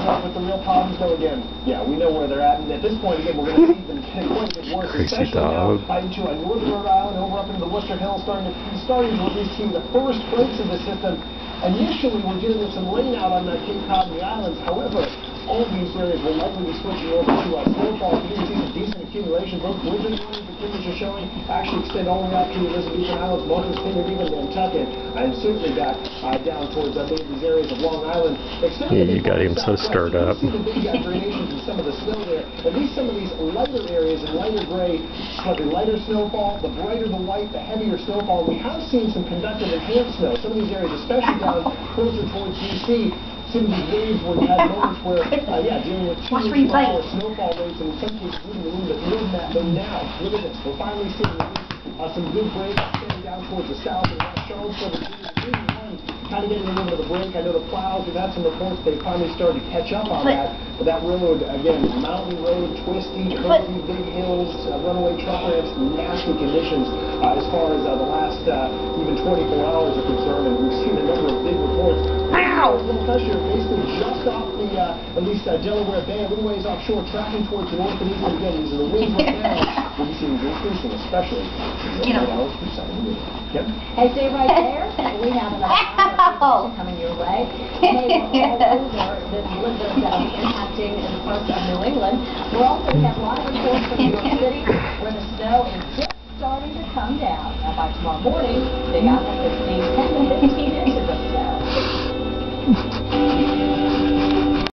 with the real problems, though, again, yeah, we know where they're at, and at this point, again, we're going to see them getting quite a bit worse, especially now into northern Rhode Island, over up into the Worcester Hills, starting to at least see the first breaks of the system. Initially, we're dealing with some rain out on Cape Cod and the islands. However, all of these areas will likely be switching over to snowfall. You can see some decent accumulation. Both blizzard warnings the pictures are showing actually extend all the way out to the Elizabethan Islands, Martha's Vineyard, even Nantucket, and certainly back down towards these areas of Long Island. Yeah, you got him so stirred up. You see the big gradations and some of the snow there. At least some of these lighter areas in lighter gray, slightly lighter snowfall. The brighter the white, the heavier snowfall. We have seen some convective enhanced snow. Some of these areas, especially down closer towards D.C., some of these days where you had moments where, dealing with 2 inch snowfall rates, and in some cases even a little bit more than that. But now, look at this. We're finally seeing some good breaks extending down towards the south and west. Charlottesville, kind of getting a little bit of a break. I know the plows, we've had some reports they finally started to catch up on that. But that road, again, mountain road, twisty, curvy, big hills, runaway truck ramps, nasty conditions as far as the last even 24 hours are concerned. And we've seen a number of big reports. Little pressure basically just off the, at least Delaware Bay, a little ways offshore, tracking towards the north and east. And again, these are the winds right now. We'll be seeing increasing, especially hours per second. Hey, stay right there. We have another coming your way. Hey, we're all over this blizzard that is impacting in parts of New England. We're also going to have a lot of reports from New York City where the snow is just starting to come down. Now, by tomorrow morning, Big Apple could see 10 to 15 inches of snow.